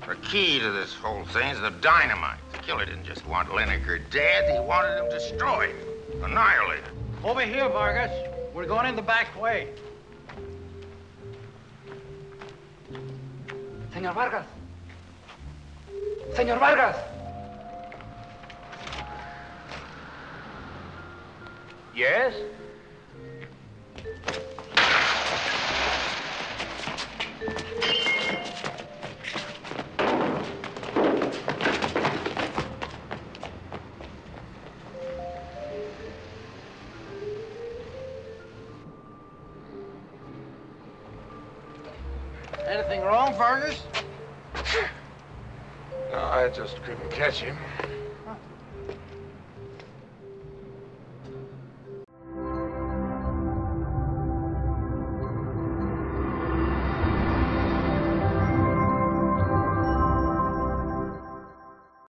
The key to this whole thing is the dynamite. The killer didn't just want Lineker dead, he wanted him destroyed, annihilated. Over here, Vargas. We're going in the back way. Señor Vargas. Señor Vargas. Yes? Anything wrong, Vargas? No, I just couldn't catch him.